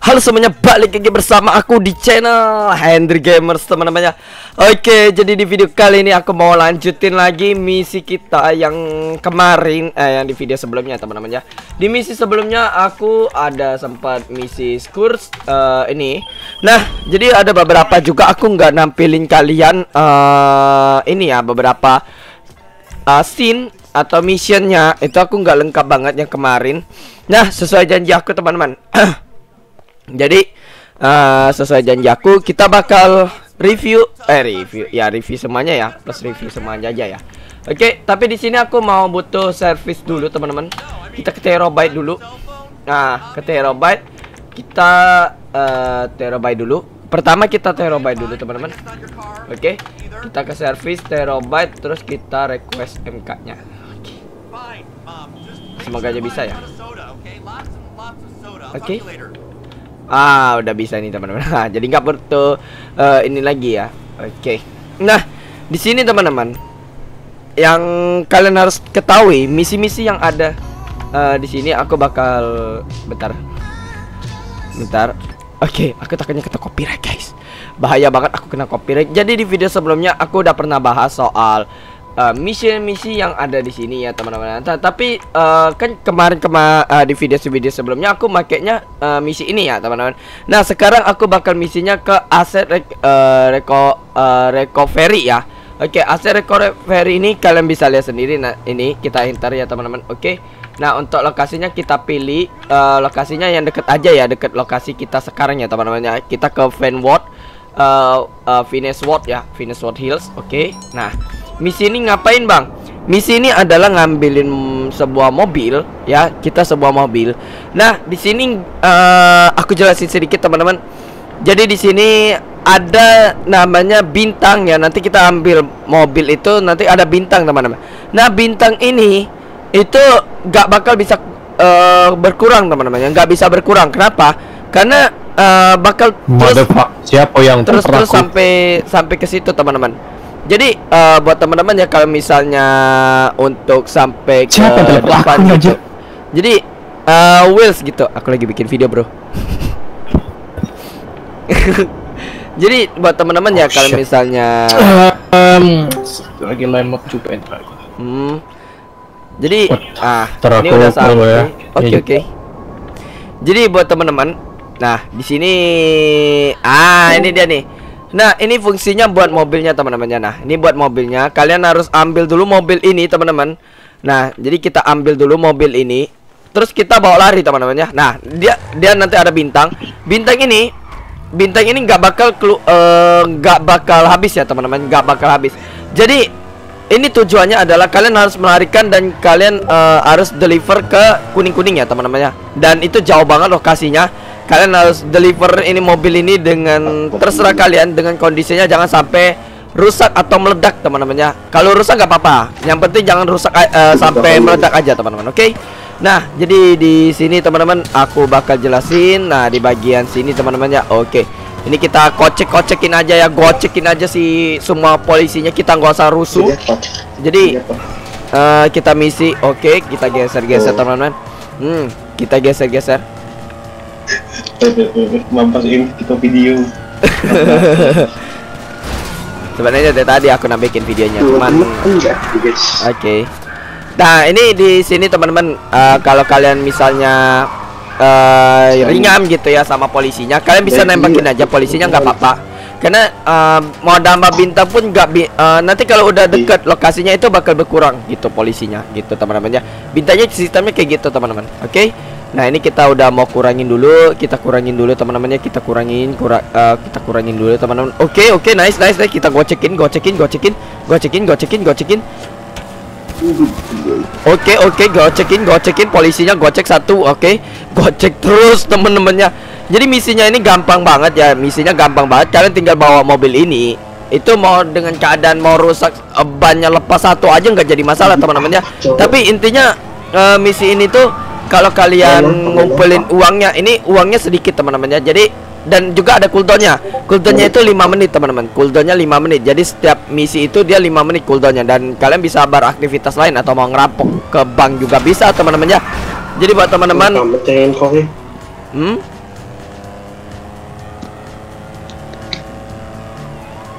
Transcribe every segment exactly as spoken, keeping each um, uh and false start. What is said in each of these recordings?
Halo semuanya, balik lagi bersama aku di channel Hendry Gamers teman-teman ya. Oke, jadi di video kali ini aku mau lanjutin lagi misi kita yang kemarin, eh yang di video sebelumnya teman-teman ya. Di misi sebelumnya aku ada sempat misi Scourge uh, ini. Nah, jadi ada beberapa juga aku nggak nampilin kalian uh, ini ya, beberapa uh, scene atau missionnya itu aku nggak lengkap banget yang kemarin. Nah, sesuai janji aku teman-teman. Jadi uh, sesuai janji aku, kita bakal review eh review ya review semuanya ya, plus review semuanya aja ya. Oke, tapi di sini aku mau butuh service dulu teman-teman. Kita ke terabyte dulu. Nah, ke terabyte kita uh, terabyte dulu. Pertama kita terabyte dulu teman-teman. Oke, kita ke service terabyte, terus kita request M K-nya. Oke. Semoga aja bisa ya. Oke. Ah, udah bisa nih teman-teman. Nah, jadi nggak perlu uh, ini lagi ya. Oke. Okay. Nah, di sini teman-teman, yang kalian harus ketahui misi-misi yang ada uh, di sini aku bakal bentar. Bentar. Oke, okay, aku takutnya kena copyright, guys. Bahaya banget aku kena copyright. Jadi di video sebelumnya aku udah pernah bahas soal misi-misi uh, yang ada di sini ya teman-teman. Tapi uh, kan kemarin kema uh, di video-video sebelumnya aku makainya uh, misi ini ya teman-teman. Nah, sekarang aku bakal misinya ke aset re uh, reko uh, recovery ya. Oke, okay, aset recovery ini kalian bisa lihat sendiri. Nah, ini kita enter ya teman-teman. Oke. Okay. Nah, untuk lokasinya kita pilih uh, lokasinya yang deket aja ya, deket lokasi kita sekarang ya teman-teman ya. Kita ke Vanward uh, uh, Finnessward ya, Finnessward Hills. Oke. Okay. Nah, misi ini ngapain bang? Misi ini adalah ngambilin sebuah mobil ya, kita sebuah mobil. Nah, di sini uh, aku jelasin sedikit teman-teman. Jadi di sini ada namanya bintang ya. Nanti kita ambil mobil itu, nanti ada bintang teman-teman. Nah, bintang ini itu gak bakal bisa uh, berkurang teman-teman ya, nggak bisa berkurang. Kenapa? Karena uh, bakal terus siapa yang terus terus sampai sampai ke situ teman-teman. Jadi uh, buat teman-teman ya, kalau misalnya untuk sampai ke depan gitu. Jadi uh, wheels gitu. Aku lagi bikin video bro. Jadi buat teman-teman ya, kalau misalnya um, lagi lemot juga entar. Hmm. Jadi ah ini aku udah sampai. Ya. Oke oke. Okay. Jadi buat teman-teman, nah di sini ah ini dia nih. Nah, ini fungsinya buat mobilnya teman-teman ya. Nah, ini buat mobilnya. Kalian harus ambil dulu mobil ini teman-teman. Nah, jadi kita ambil dulu mobil ini, terus kita bawa lari teman-teman ya. Nah, dia dia nanti ada bintang. Bintang ini, bintang ini nggak bakal nggak uh, bakal habis ya teman-teman, nggak bakal habis. Jadi ini tujuannya adalah kalian harus melarikan dan kalian uh, harus deliver ke kuning-kuning ya teman-teman ya. Dan itu jauh banget lokasinya. Kalian harus deliver ini mobil ini dengan terserah kalian, dengan kondisinya jangan sampai rusak atau meledak teman-teman ya. Kalau rusak nggak apa-apa, yang penting jangan rusak uh, sampai meledak aja teman-teman. Oke. Okay? Nah, jadi di sini teman-teman aku bakal jelasin. Nah, di bagian sini teman-teman ya. Oke. Okay. Ini kita kocek-kocekin aja ya, gocekin aja si semua polisinya, kita nggak usah rusuh. Jadi uh, kita misi. Oke, okay, kita geser-geser teman-teman. Hmm, kita geser-geser. Mampas ini kita video. Sebenarnya dari tadi aku nambahin videonya, cuman oke. Okay. Nah, ini di sini teman-teman, uh, kalau kalian misalnya uh, ringan gitu ya sama polisinya, kalian bisa nembakin aja polisinya, nggak apa-apa. Karena uh, mau nambah bintang pun nggak bi uh, nanti kalau udah deket lokasinya itu bakal berkurang gitu polisinya gitu teman-teman ya. Bintangnya sistemnya kayak gitu teman-teman. Oke. Okay? Nah, ini kita udah mau kurangin dulu, kita kurangin dulu teman-teman ya, kita kurangin, kura uh, kita kurangin dulu teman-teman. Oke, okay, oke, okay, nice, nice, nice. Kita gocekin, gocekin, gocekin, gocekin, gocekin, gocekin. Oke, okay, oke, okay, gocekin, gocekin, polisinya gocek satu, oke, okay. Gocek terus teman-temannya. Jadi misinya ini gampang banget ya, misinya gampang banget. Kalian tinggal bawa mobil ini, itu mau dengan keadaan mau rusak uh, bannya lepas satu aja nggak jadi masalah teman-teman ya. Tapi intinya uh, misi ini tuh kalau kalian ngumpulin uangnya, ini uangnya sedikit teman-teman ya. Jadi dan juga ada cooldownnya. Cooldownnya itu lima menit teman-teman. Cooldownnya lima menit. Jadi setiap misi itu dia lima menit cooldownnya. Dan kalian bisa beraktivitas lain atau mau ngerampok ke bank juga bisa teman-teman ya. Jadi buat teman-teman, hmm?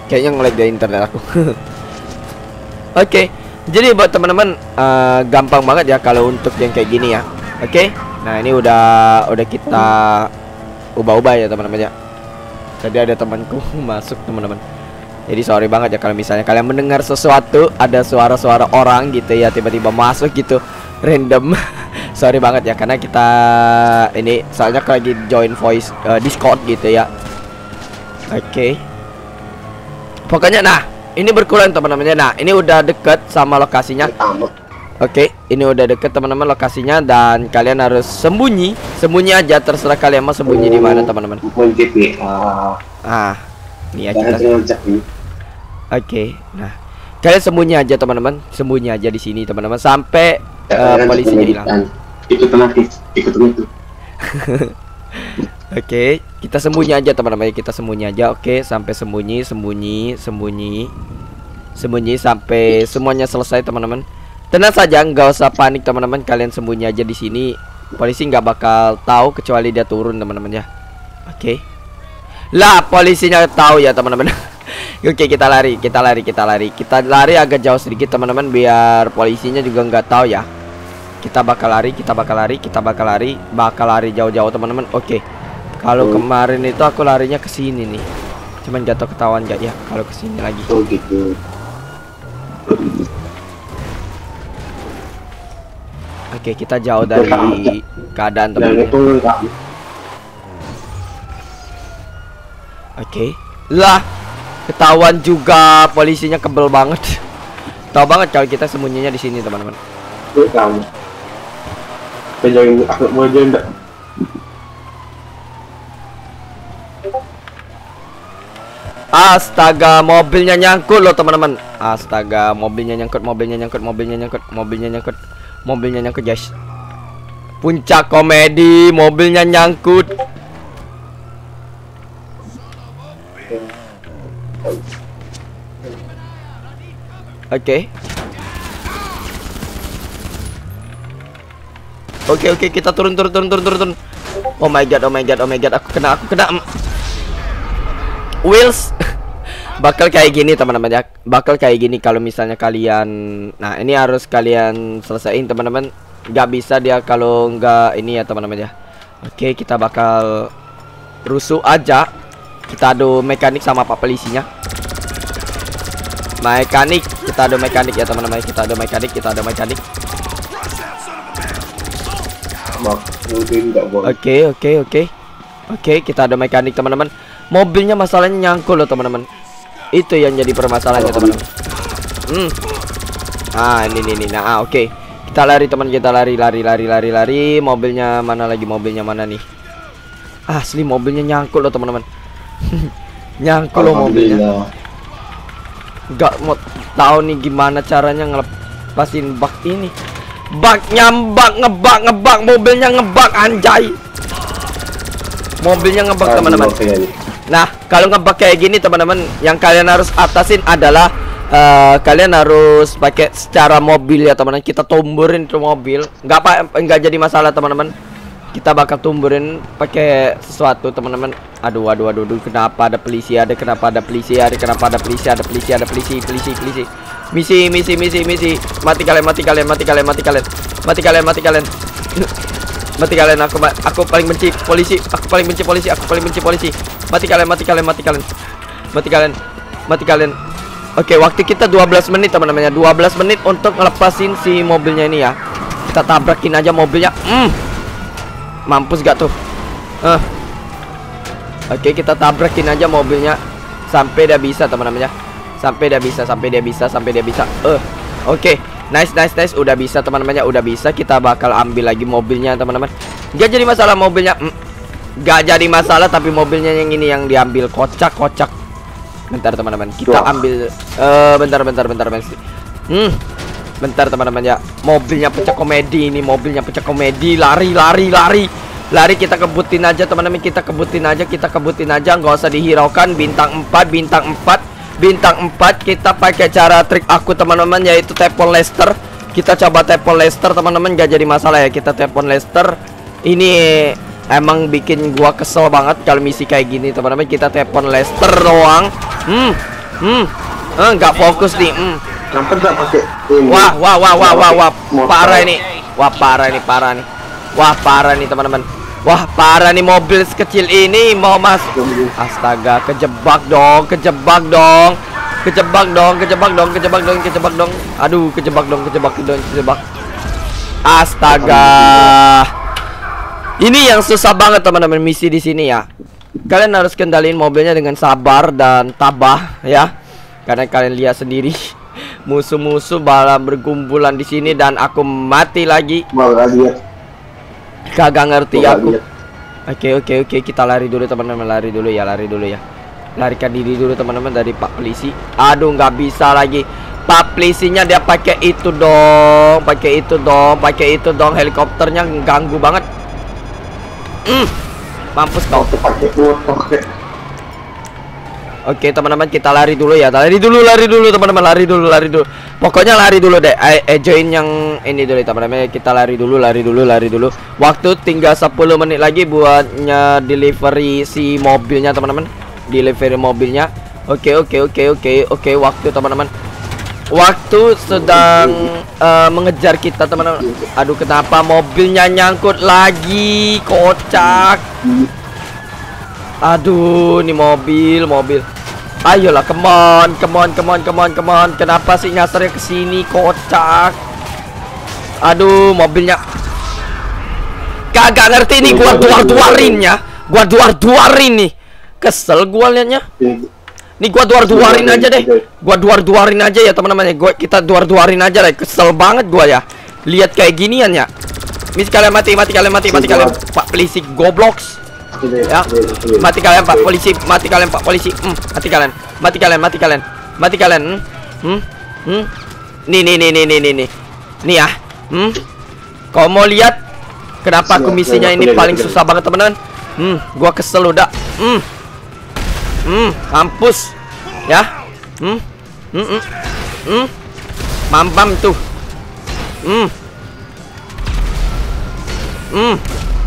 Kayaknya nge-lag dari internet aku. Oke, okay. Jadi buat teman-teman uh, gampang banget ya kalau untuk yang kayak gini ya. Oke, okay? Nah ini udah udah kita ubah-ubah ya teman-teman ya. Tadi ada temanku masuk teman-teman. Jadi sorry banget ya kalau misalnya kalian mendengar sesuatu, ada suara-suara orang gitu ya tiba-tiba masuk gitu random. Sorry banget ya karena kita ini soalnya lagi join voice uh, Discord gitu ya. Oke. Okay. Pokoknya nah ini berkurang teman-teman ya. Nah ini udah deket sama lokasinya. Oke, okay, ini udah deket teman-teman lokasinya dan kalian harus sembunyi, sembunyi aja terserah kalian mau sembunyi di mana teman-teman. Ah, ini ya kita. Oke, okay, nah kalian sembunyi aja teman-teman, sembunyi aja di sini teman-teman sampai uh, polisinya hilang. Ikut tenaga, ikut itu. Oke, okay, kita sembunyi aja teman-teman, kita sembunyi aja. Oke, okay, sampai sembunyi, sembunyi, sembunyi, sembunyi sampai semuanya selesai teman-teman. Tenang saja, nggak usah panik teman-teman. Kalian sembunyi aja di sini. Polisi nggak bakal tahu kecuali dia turun teman-teman ya. Oke. Okay. Lah polisinya tahu ya teman-teman. Oke okay, kita lari, kita lari, kita lari, kita lari agak jauh sedikit teman-teman biar polisinya juga nggak tahu ya. Kita bakal lari, kita bakal lari, kita bakal lari, bakal lari jauh-jauh teman-teman. Oke. Okay. Kalau kemarin itu aku larinya ke sini nih. Cuman jatuh ketahuan nggak ya kalau ke sini lagi. Oh gitu. Oke, kita jauh dari keadaan teman-teman. Oke, lah ketahuan juga polisinya kebel banget. Tahu banget kalau kita sembunyinya di sini teman-teman. Astaga, mobilnya nyangkut loh teman-teman. Astaga, mobilnya nyangkut, mobilnya nyangkut, mobilnya nyangkut, mobilnya nyangkut. Mobilnya nyangkut guys. Puncak komedi, mobilnya nyangkut. Oke. Oke oke kita turun turun turun turun turun. Oh my god, oh my god, oh my god, aku kena, aku kena. Wheels. Bakal kayak gini teman-teman ya. Bakal kayak gini kalau misalnya kalian. Nah ini harus kalian selesaiin teman-teman. Gak bisa dia kalau nggak ini ya teman-teman ya. Oke kita bakal rusuh aja. Kita adu mekanik sama pak polisinya. Mekanik, kita adu mekanik ya teman-teman. Kita adu mekanik, kita adu mekanik. Oke oke oke. Oke kita adu mekanik teman-teman. Mobilnya masalahnya nyangkul loh teman-teman. Itu yang jadi permasalahannya teman-teman. Hmm. Ah ini ini, ini. Nah ah, oke okay. Kita lari teman, kita lari lari lari lari lari. Mobilnya mana lagi, mobilnya mana nih? Asli mobilnya nyangkul loh teman-teman. Nyangkul loh mobilnya. Gak mau tahu nih gimana caranya ngelepasin bak ini. Bak nyambak, ngebak ngebak, mobilnya ngebak anjay. Mobilnya ngebak teman-teman. Nah, kalau ngebak kayak gini teman-teman, yang kalian harus atasin adalah uh, kalian harus pakai secara mobil ya teman-teman. Kita tumburin tuh mobil, nggak apa, nggak jadi masalah teman-teman. Kita bakal tumburin pakai sesuatu teman-teman. Aduh, aduh, aduh, aduh, kenapa ada polisi? Ada kenapa ada polisi? Ada kenapa ada polisi? Ada polisi, ada polisi, polisi, polisi. Misi, misi, misi, misi. Mati kalian, mati kalian, mati kalian, mati kalian, mati kalian, mati kalian. Mati kalian, aku aku paling benci polisi, aku paling benci polisi, aku paling benci polisi. Mati kalian, mati kalian, mati kalian. Mati kalian. Mati kalian. Oke, waktu kita dua belas menit teman-teman ya. dua belas menit untuk ngelepasin si mobilnya ini ya. Kita tabrakin aja mobilnya. Hmm. Mampus gak tuh? Uh. Oke, kita tabrakin aja mobilnya sampai dia bisa teman-teman ya. Sampai dia bisa, sampai dia bisa, sampai dia bisa. Eh. Uh. Oke. Nice, nice, nice. Udah bisa teman-teman ya, udah bisa. Kita bakal ambil lagi mobilnya teman-teman. Gak jadi masalah mobilnya. Mm. Gak jadi masalah, tapi mobilnya yang ini yang diambil. Kocak, kocak. Bentar teman-teman, kita ambil. Uh, bentar, bentar, bentar, bentar. Hmm. Bentar teman-teman ya. Mobilnya pecah komedi ini, mobilnya pecah komedi. Lari, lari, lari. Lari kita kebutin aja teman-teman, kita kebutin aja, kita kebutin aja. Nggak usah dihiraukan. Bintang empat, bintang empat. Bintang empat kita pakai cara trik aku teman-teman, yaitu telepon Lester. Kita coba telepon Lester teman-teman, gak jadi masalah ya. Kita telepon Lester. Ini emang bikin gua kesel banget kalau misi kayak gini teman-teman. Kita telepon Lester doang. Hmm. Hmm, eh, nggak fokus nih. Hmm. Kenapa nggak pakai ini? Wah, wah, wah, wah, wah, wah, Motor. parah ini. Wah, parah ini, parah nih. Wah, parah nih teman-teman. Wah, parah nih mobil sekecil ini mau masuk. Astaga, kejebak dong, kejebak dong. Kejebak dong, kejebak dong, kejebak dong, kejebak dong. Aduh, kejebak dong, kejebak dong, kejebak. Astaga. Ini yang susah banget teman-teman misi di sini ya. Kalian harus kendaliin mobilnya dengan sabar dan tabah ya. Karena kalian lihat sendiri musuh-musuh bala bergumpulan di sini dan aku mati lagi. Malah lihat. Kagak ngerti Malah aku. lihat. Oke oke oke kita lari dulu teman-teman, lari dulu ya, lari dulu ya. Larikan diri dulu teman-teman dari Pak Polisi. Aduh nggak bisa lagi. Pak Polisinya dia pakai itu dong, pakai itu dong, pakai itu dong. Helikopternya ganggu banget. Hmm, mampus kau. Auto pakai motor. Oke teman-teman kita lari dulu ya, lari dulu, lari dulu teman-teman, lari dulu, lari dulu. Pokoknya lari dulu deh. Eh, eh join yang ini dulu teman-teman. Kita lari dulu, lari dulu, lari dulu. Waktu tinggal sepuluh menit lagi buatnya delivery si mobilnya teman-teman. Delivery mobilnya. Oke oke oke oke oke waktu teman-teman. Waktu sedang uh, mengejar kita teman-teman. Aduh kenapa mobilnya nyangkut lagi, kocak. Aduh ini mobil mobil. Ayolah, come on, come on, come on, come on, come on. Kenapa sih nyasarnya ke sini, kocak? Aduh, mobilnya kagak ngerti nih gua duar-duarinnya. Gua duar-duarin nih. Kesel gua liatnya. Nih gua duar-duarin aja deh. Gua duar-duarin aja ya, teman-teman. Gua kita duar-duarin aja deh. Kesel banget gua ya. Lihat kayak ginian ya. Mis kalian mati, mati kalian mati, mati kalian. Pak Polisi gobloks. Ya, mati kalian Pak Polisi, mati kalian Pak Polisi. Hmm, mati kalian, mati kalian, mati kalian, mati kalian. Hmm, hmm, hmm. Nih, nih, nih, nih, nih, nih, nih, nih ya. Hmm, kau mau lihat kenapa aku misinya ini paling susah banget teman-teman? Hmm, gua kesel udah. Hmm, hmm, mampus, ya. Hmm, hmm, hmm, hmm. Mampam tuh. Hmm, hmm.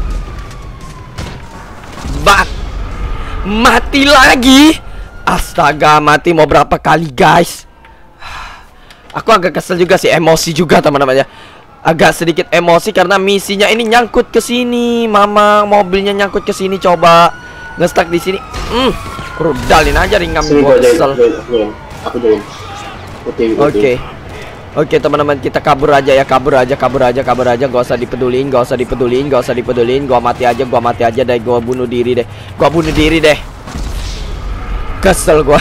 Bak, mati lagi. Astaga, mati mau berapa kali guys. Aku agak kesel juga sih, emosi juga teman-teman ya. Agak sedikit emosi karena misinya ini nyangkut ke sini. Mama mobilnya nyangkut ke sini, coba ngestak di sini. Hmm, rudalin aja ringam gua kesel. Aku join. Oke. Oke teman-teman, kita kabur aja ya, kabur aja, kabur aja, kabur aja, gak usah dipedulin, gak usah dipedulin, gak usah dipedulin, gua mati aja, gua mati aja deh, gua bunuh diri deh, gua bunuh diri deh. Kesel gua.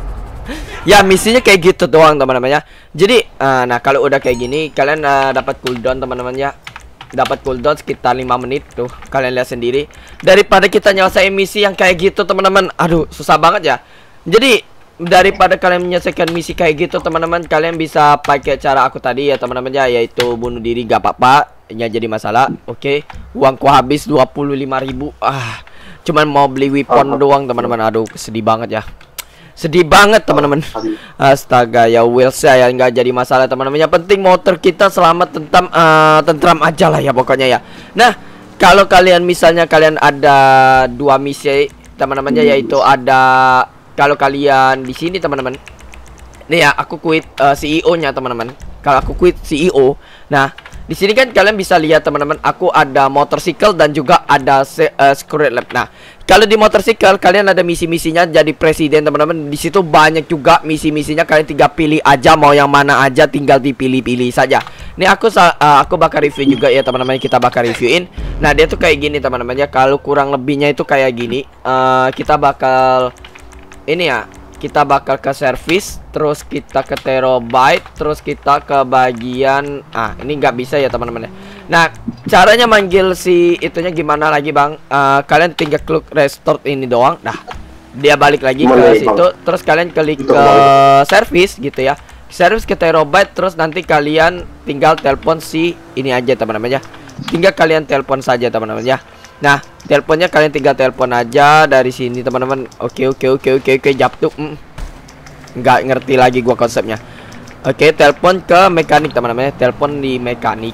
Ya misinya kayak gitu doang teman-teman ya. Jadi, uh, nah kalau udah kayak gini, kalian uh, dapat cooldown teman-teman ya, dapat cooldown sekitar lima menit tuh, kalian lihat sendiri. Daripada kita nyelesain misi yang kayak gitu teman-teman, aduh susah banget ya. Jadi daripada kalian menyelesaikan misi kayak gitu teman-teman, kalian bisa pakai cara aku tadi ya teman-teman ya, yaitu bunuh diri gak apa-apa, nggak jadi masalah. Oke, uangku habis dua puluh lima ribu. Ah, cuman mau beli weapon doang teman-teman. Aduh sedih banget ya, sedih banget teman-teman. Astaga ya, wheel saya nggak jadi masalah teman-teman. Yang penting motor kita selamat, tentram uh, tentram aja lah ya pokoknya ya. Nah kalau kalian misalnya kalian ada dua misi teman-teman ya, yaitu ada, kalau kalian di sini teman-teman, nih ya aku quit uh, C E O-nya teman-teman. Kalau aku quit C E O, nah di sini kan kalian bisa lihat teman-teman, aku ada motorcycle dan juga ada uh, secret lab. Nah kalau di motorcycle kalian ada misi-misinya jadi presiden teman-teman. Di situ banyak juga misi-misinya, kalian tinggal pilih aja mau yang mana aja, tinggal dipilih-pilih saja. Nih aku uh, aku bakal review juga ya teman-teman, kita bakal reviewin. Nah dia tuh kayak gini teman-teman ya, kalau kurang lebihnya itu kayak gini. Uh, kita bakal ini ya, kita bakal ke service, terus kita ke terabyte, terus kita ke bagian, ah ini nggak bisa ya teman-teman ya. Nah caranya manggil si itunya gimana lagi bang? Uh, kalian tinggal klik restore ini doang. Nah dia balik lagi ke situ, terus kalian klik ke service gitu ya, service ke terabyte, terus nanti kalian tinggal telepon si ini aja teman-teman ya. Tinggal kalian telepon saja teman-teman ya. Nah, teleponnya kalian tinggal telepon aja dari sini teman-teman. Oke, oke, oke, oke, oke, japtuk. Mm. Nggak ngerti lagi gua konsepnya. Oke, telepon ke mekanik teman-teman. Telepon di mekanik.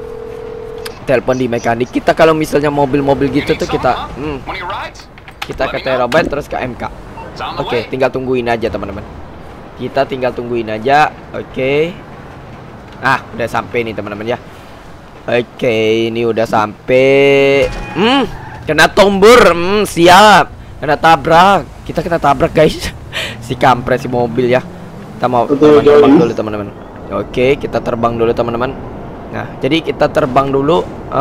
Telepon di mekanik. Kita kalau misalnya mobil-mobil gitu tuh kita, mm, kita ke terabyte terus ke M K. Oke, tinggal tungguin aja teman-teman. Kita tinggal tungguin aja. Oke. Ah, udah sampai nih teman-teman ya. Oke, ini udah sampai. Hmm, kena tombur. Hmm, siap. Kena tabrak. Kita kena tabrak guys. Si kampret si mobil ya. Kita mau terbang dulu teman-teman. Oke, kita terbang dulu teman-teman. Nah, jadi kita terbang dulu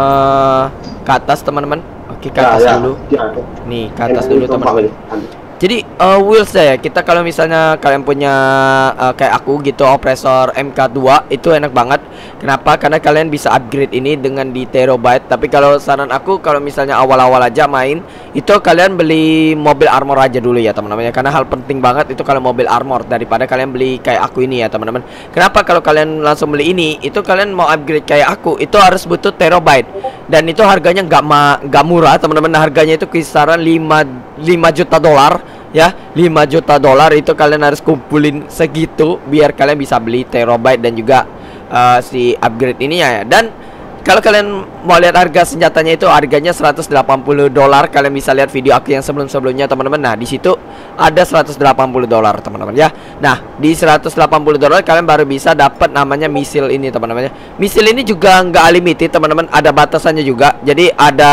uh, ke atas teman-teman. Oke, ke atas ya, dulu. Ya, ya. Nih, ke atas dulu teman-teman. Jadi uh, wheels ya, kita kalau misalnya kalian punya uh, kayak aku gitu opresor M K dua itu enak banget. Kenapa? Karena kalian bisa upgrade ini dengan di terabyte. Tapi kalau saran aku kalau misalnya awal-awal aja main itu kalian beli mobil armor aja dulu ya teman-teman ya. Karena hal penting banget itu kalau mobil armor daripada kalian beli kayak aku ini ya teman-teman. Kenapa? Kalau kalian langsung beli ini itu kalian mau upgrade kayak aku itu harus butuh terabyte. Dan itu harganya nggak ma nggak murah teman-teman. Harganya itu kisaran lima juta dolar ya. Lima juta dolar itu kalian harus kumpulin segitu biar kalian bisa beli terabyte dan juga uh, si upgrade ini ya. Dan kalau kalian mau lihat harga senjatanya itu harganya seratus delapan puluh dolar. Kalian bisa lihat video aku yang sebelum-sebelumnya teman-teman. Nah, di situ ada seratus delapan puluh dolar teman-teman ya. Nah, di seratus delapan puluh dolar kalian baru bisa dapat namanya misil ini teman-teman ya. Misil ini juga nggak unlimited teman-teman, ada batasannya juga. Jadi ada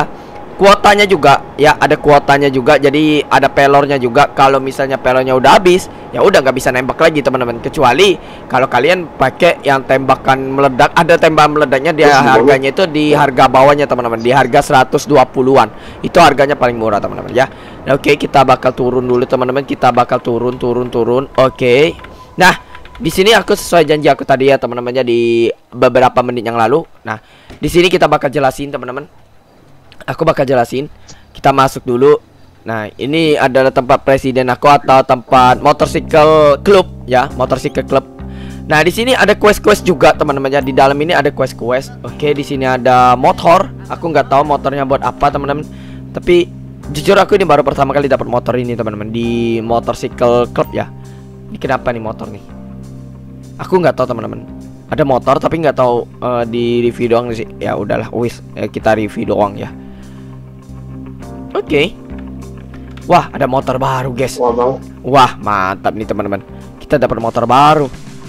kuotanya juga ya, ada kuotanya juga. Jadi ada pelornya juga. Kalau misalnya pelornya udah habis, ya udah nggak bisa nembak lagi teman-teman. Kecuali kalau kalian pakai yang tembakan meledak, ada tembakan meledaknya dia harganya itu di harga bawahnya teman-teman, di harga seratus dua puluhan. Itu harganya paling murah teman-teman ya. Nah, oke, kita bakal turun dulu teman-teman. Kita bakal turun turun turun. Oke. Nah, di sini aku sesuai janji aku tadi ya teman-teman ya, di beberapa menit yang lalu. Nah, di sini kita bakal jelasin teman-teman. Aku bakal jelasin. Kita masuk dulu. Nah, ini adalah tempat presiden aku atau tempat motorcycle club ya, motorcycle club. Nah, di sini ada quest-quest juga teman-teman ya. Di dalam ini ada quest-quest. Oke, di sini ada motor. Aku nggak tahu motornya buat apa teman-teman. Tapi jujur aku ini baru pertama kali dapat motor ini teman-teman di motorcycle club ya. Ini kenapa nih motor nih? Aku nggak tahu teman-teman. Ada motor tapi nggak tahu uh, di review doang sih. Ya udahlah, wis ya, kita review doang ya. Oke. Okay. Wah, ada motor baru, guys. Wah, mantap nih teman-teman. Kita dapat motor baru.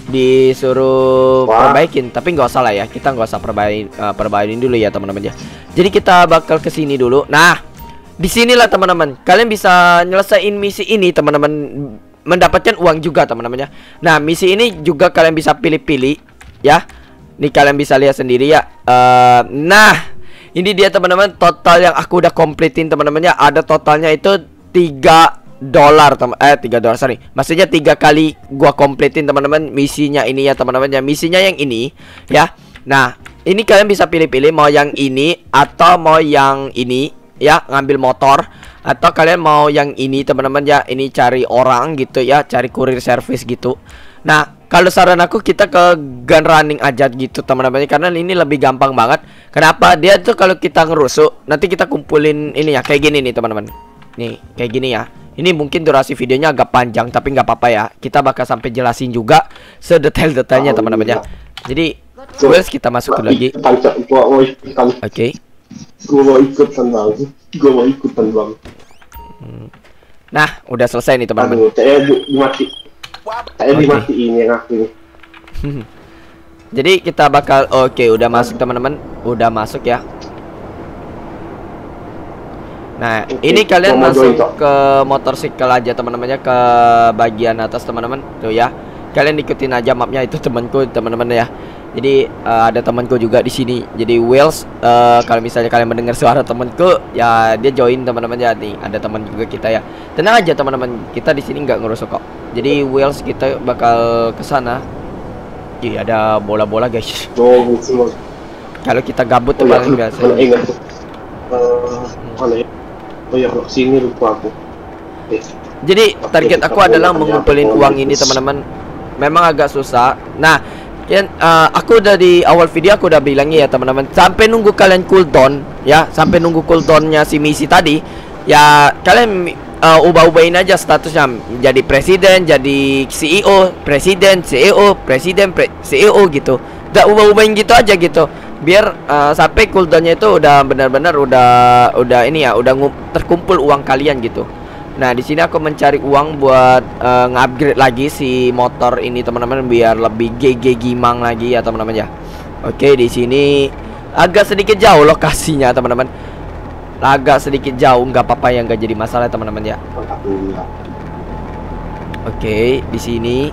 Disuruh Wah. perbaikin, tapi nggak usah lah ya. Kita nggak usah perbaikin, uh, perbaikin dulu ya teman-teman ya. Jadi kita bakal ke sini dulu. Nah, disinilah teman-teman. Kalian bisa nyelesain misi ini teman-teman, mendapatkan uang juga teman-teman ya. Nah, misi ini juga kalian bisa pilih-pilih ya. Nih kalian bisa lihat sendiri ya. Uh, nah. Ini dia teman-teman total yang aku udah completein teman-teman ya. Ada totalnya itu tiga dolar teman eh tiga dolar sorry. Maksudnya tiga kali gua completein teman-teman misinya ini ya teman-teman ya. Misinya yang ini ya. Nah, ini kalian bisa pilih-pilih mau yang ini atau mau yang ini ya, ngambil motor, atau kalian mau yang ini teman-teman ya. Ini cari orang gitu ya, cari kurir service gitu. Nah, kalau saran aku kita ke gun running aja gitu teman-teman, karena ini lebih gampang banget. Kenapa? Dia tuh kalau kita ngerusuk nanti kita kumpulin ini ya, kayak gini nih teman-teman. Nih, kayak gini ya. Ini mungkin durasi videonya agak panjang tapi nggak apa-apa ya. Kita bakal sampai jelasin juga sedetail-detailnya teman-teman ya. Jadi, wes kita masuk lagi. Oke. Okay. Gua ikutan bang. Gua ikutan bang. Nah, udah selesai nih teman-teman. Saya dimatiin yang aku. Jadi kita bakal oke okay, udah masuk teman-teman, udah masuk ya. Nah, okay, ini kalian masuk ke motorcycle aja teman-teman ya, ke bagian atas teman-teman. Tuh ya. Kalian ikutin aja mapnya, itu temanku teman-teman ya. Jadi uh, ada temanku juga di sini. Jadi Wales uh, kalau misalnya kalian mendengar suara temanku ya, dia join teman-teman ya. Nih, ada teman juga kita ya. Tenang aja teman-teman, kita di sini nggak ngerusuk kok. Jadi Wales kita bakal ke sana. Iya, ada bola-bola guys. Oh, kalau kita gabut tuh paling biasa. Kalau ingat tuh. Kalau oh ya, kalau sini lupa aku. Jadi target aku adalah mengumpulin uang ini teman-teman. Memang agak susah. Nah, ya, uh, aku udah di awal video aku udah bilangnya ya teman-teman, sampai nunggu kalian cooldown ya, sampai nunggu cooldownnya si misi tadi ya, kalian uh, ubah-ubahin aja statusnya jadi presiden, jadi C E O, presiden, C E O, presiden, pre C E O gitu. Udah ubah-ubahin gitu aja gitu, biar uh, sampai cooldownnya itu udah benar-benar udah udah ini ya, udah terkumpul uang kalian gitu. Nah, di sini aku mencari uang buat uh, nge-upgrade lagi si motor ini teman-teman biar lebih G G gimang lagi ya teman-teman ya. Oke, di sini agak sedikit jauh lokasinya teman-teman. Agak sedikit jauh, nggak apa-apa ya, nggak jadi masalah teman-teman ya. Oke, di sini.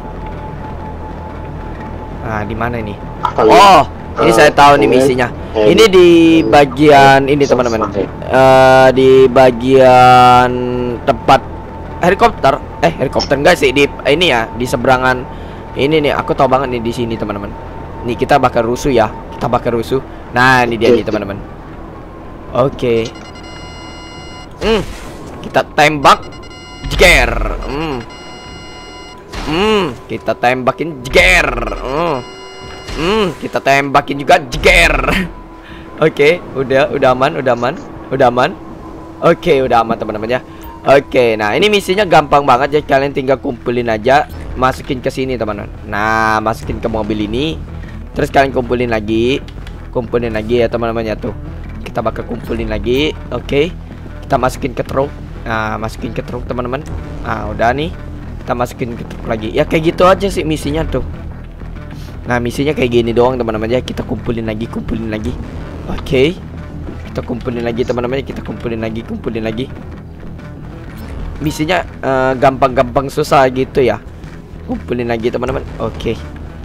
Nah, di mana ini? Oh, ini saya tahu nih misinya. Ini di bagian ini teman-teman. Uh, di bagian tempat helikopter. Eh, helikopter enggak sih, di ini ya, di seberangan. Ini nih, aku tahu banget nih di sini teman-teman. Nih kita bakar rusuh ya. Kita bakar rusuh. Nah, ini dia nih teman-teman. Oke. Hmm, kita tembak. Jeger. Hmm. Hmm, kita tembakin jeger. Hmm. Hmm, kita tembakin juga jeger. Oke, udah udah aman, udah aman, udah aman. Oke, udah aman teman-teman ya. Oke, nah ini misinya gampang banget ya, kalian tinggal kumpulin aja, masukin ke sini teman-teman. Nah, masukin ke mobil ini. Terus kalian kumpulin lagi, kumpulin lagi ya teman-teman ya tuh. Kita bakal kumpulin lagi. Oke. Kita masukin ke truk. Nah, masukin ke truk teman-teman. Nah, udah nih. Kita masukin ke truk lagi. Ya kayak gitu aja sih misinya tuh. Nah, misinya kayak gini doang teman-teman ya. Kita kumpulin lagi, kumpulin lagi. Oke. Kita kumpulin lagi teman-teman. Kita kumpulin lagi, kumpulin lagi. Misinya gampang-gampang uh, susah gitu ya. Kumpulin lagi teman-teman. Oke.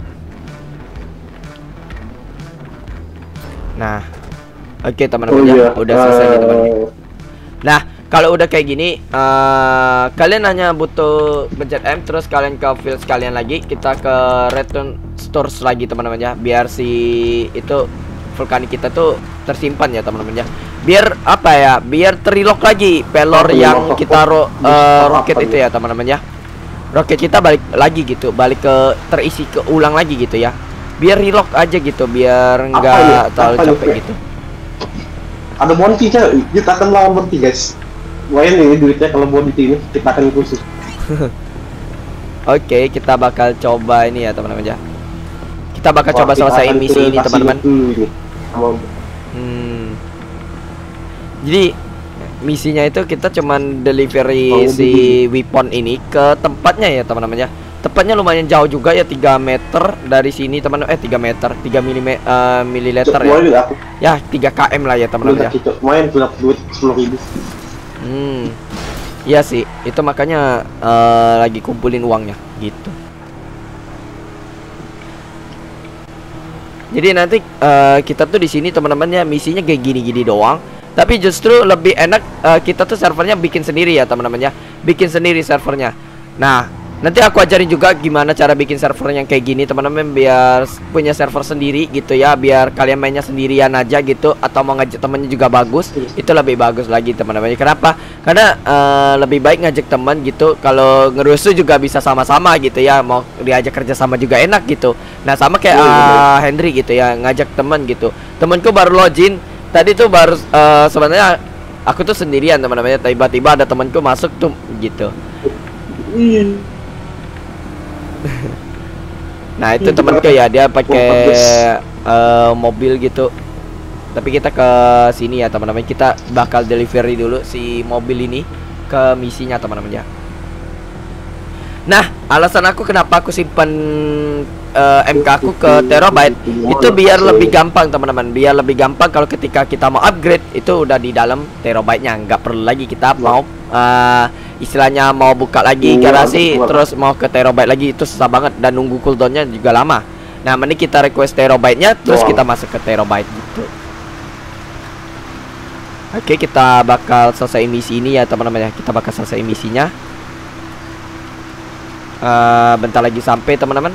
Nah, oke teman-teman Oh, ya. iya. Udah selesai nih teman-teman. Uh, Nah, kalau udah kayak gini, uh, kalian hanya butuh pencet M, terus kalian ke field sekalian lagi. Kita ke return stores lagi teman-teman ya, biar si itu vulkanik kita tuh tersimpan ya teman-teman ya. Biar apa ya? Biar terrelock lagi pelor yang kita ro uh, roket itu ya teman-teman ya. Roket kita balik lagi gitu, balik ke terisi ke ulang lagi gitu ya. Biar relock aja gitu, biar nggak terlalu capek gitu. Ada bounty coy, kita akan lawan bounty guys. Lumayan nih duitnya kalau bounty ini, kita akan khusus. Oke, kita bakal coba ini ya teman-teman ya. Kita bakal Wah, coba kita selesai misi ini teman-teman. Hmm. Jadi misinya itu kita cuman delivery oh, si weapon ini ke tempatnya ya teman-teman ya. Tepatnya lumayan jauh juga ya, tiga meter dari sini teman-teman. Eh tiga meter, tiga milimeter uh, mililiter ya. Ya tiga kilometer lah ya teman-teman ya. Lumayan punya duit sepuluh ribu. Hmm. Iya sih, itu makanya uh, lagi kumpulin uangnya gitu. Jadi nanti uh, kita tuh di sini teman-teman ya, misinya kayak gini-gini doang. Tapi justru lebih enak uh, kita tuh servernya bikin sendiri ya teman-teman ya. Bikin sendiri servernya. Nah, nanti aku ajarin juga gimana cara bikin server yang kayak gini teman-teman, biar punya server sendiri gitu ya, biar kalian mainnya sendirian aja gitu, atau mau ngajak temennya juga bagus. Itu lebih bagus lagi teman-teman. Kenapa? Karena uh, lebih baik ngajak teman gitu. Kalau ngerusuh juga bisa sama-sama gitu ya, mau diajak kerja sama juga enak gitu. Nah sama kayak uh, Henry gitu ya, ngajak teman gitu. Temanku baru login tadi tuh, baru uh, sebenarnya aku tuh sendirian teman-teman, tiba-tiba ada temanku masuk tuh gitu. Nah itu temanku ya, dia pakai uh, mobil gitu. Tapi kita ke sini ya teman-teman, kita bakal delivery dulu si mobil ini ke misinya teman-teman ya. Nah alasan aku kenapa aku simpan uh, M K aku ke terabyte itu biar lebih gampang teman-teman, biar lebih gampang kalau ketika kita mau upgrade itu udah di dalam terabyte-nya, nggak perlu lagi kita mau uh, istilahnya mau buka lagi garasi terus mau ke terabyte lagi, itu susah banget dan nunggu cooldownnya juga lama. Nah mending kita request terabyte-nya terus kita masuk ke terabyte gitu. Oke, kita bakal selesai misi ini ya teman-teman ya, kita bakal selesai misinya. Uh, bentar lagi sampai teman-teman.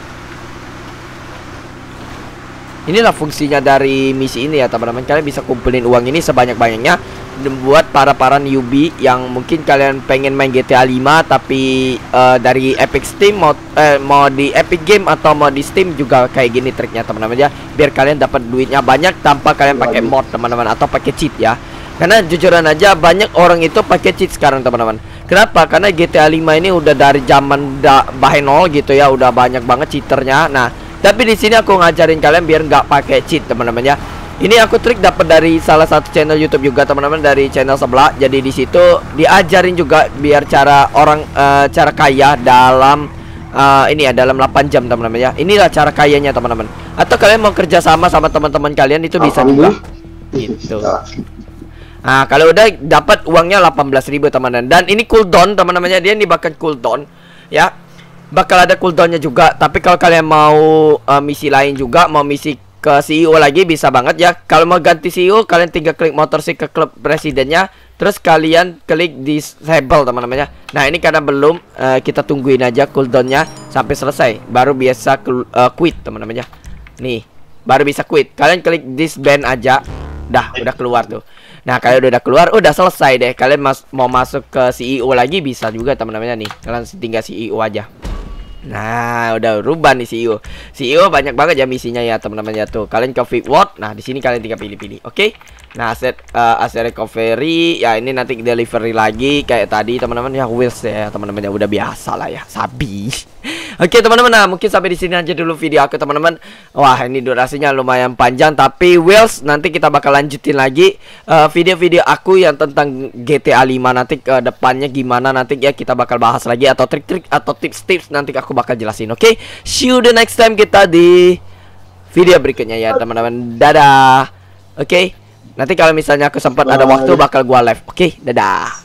Inilah fungsinya dari misi ini ya teman-teman, kalian bisa kumpulin uang ini sebanyak-banyaknya buat para-para newbie yang mungkin kalian pengen main G T A lima tapi uh, dari Epic Steam mau, eh, mau di Epic Game atau mau di Steam juga kayak gini triknya teman-teman ya, biar kalian dapat duitnya banyak tanpa kalian pakai mod teman-teman atau pakai cheat ya. Karena jujuran aja banyak orang itu pakai cheat sekarang teman-teman. Kenapa? Karena G T A lima ini udah dari zaman bahe nol gitu ya, udah banyak banget cheaternya. Nah, tapi di sini aku ngajarin kalian biar nggak pakai cheat teman-teman ya. Ini aku trik dapat dari salah satu channel YouTube juga teman-teman, dari channel sebelah. Jadi di situ diajarin juga biar cara orang uh, cara kaya dalam uh, ini ya dalam delapan jam teman-teman ya. Inilah cara kayanya teman-teman. Atau kalian mau kerja sama sama teman-teman kalian itu bisa juga. Gitu. Nah, kalau udah dapat uangnya delapan belas ribu teman-teman. Dan ini cooldown teman-teman ya, dia ini bakal cooldown ya. Bakal ada cooldownnya juga. Tapi kalau kalian mau uh, misi lain juga, mau misi ke C E O lagi bisa banget ya. Kalau mau ganti C E O kalian tinggal klik motor sih ke klub presidennya, terus kalian klik disable teman-teman ya. Nah ini karena belum, uh, kita tungguin aja cooldownnya sampai selesai baru biasa uh, quit teman-teman ya. Nih baru bisa quit. Kalian klik disband aja, dah udah keluar tuh. Nah kalian udah keluar udah selesai deh. Kalian mas mau masuk ke C E O lagi bisa juga teman-teman ya. Nih kalian tinggal C E O aja. Nah, udah rubah nih C E O. C E O banyak banget ya misinya ya, teman-teman ya tuh. Kalian ke Fit World. Nah, di sini kalian tinggal pilih-pilih. Oke. Okay? Nah, aset uh, aset recovery ya ini nanti delivery lagi kayak tadi, teman-teman ya. Wheels ya, teman-teman ya udah biasa lah ya, sabi. Oke, okay, teman-teman. Nah, mungkin sampai di sini aja dulu video aku, teman-teman. Wah, ini durasinya lumayan panjang, tapi Wheels nanti kita bakal lanjutin lagi video-video uh, aku yang tentang G T A lima nanti ke uh, depannya gimana nanti ya, kita bakal bahas lagi atau trik-trik atau tips-tips nanti aku bakal jelasin. Oke, okay? See you the next time kita di video berikutnya ya, teman-teman. Dadah. Oke. Okay? Nanti kalau misalnya aku sempat ada waktu bakal gua live. Oke, okay? Dadah.